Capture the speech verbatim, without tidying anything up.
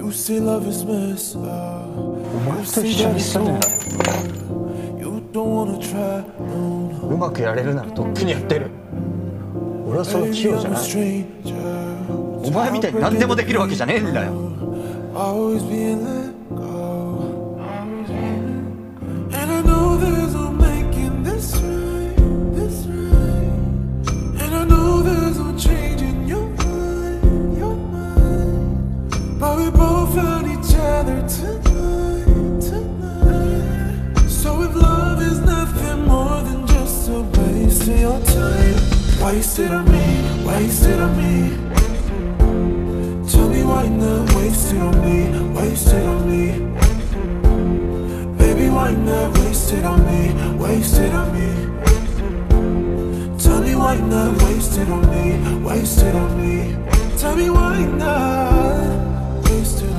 You say love is messed up. お前と一緒に住むんだよ。 You don't wanna try. うまくやれるならとっくにやってる。俺はその器用じゃない。お前みたいに何でもできるわけじゃねえんだよ。 Always being let go. And I know there's no making this right, this right. And I know there's no changing your mind, your mind. But we both found each other tonight, tonight. So if love is nothing more than just a waste of your time, waste it on me, waste it on me. Tell me why not waste it on me, waste it on me. Baby, why not waste it on me, waste it on me. Tell me why not waste it on me, waste it on me. Tell me why not waste it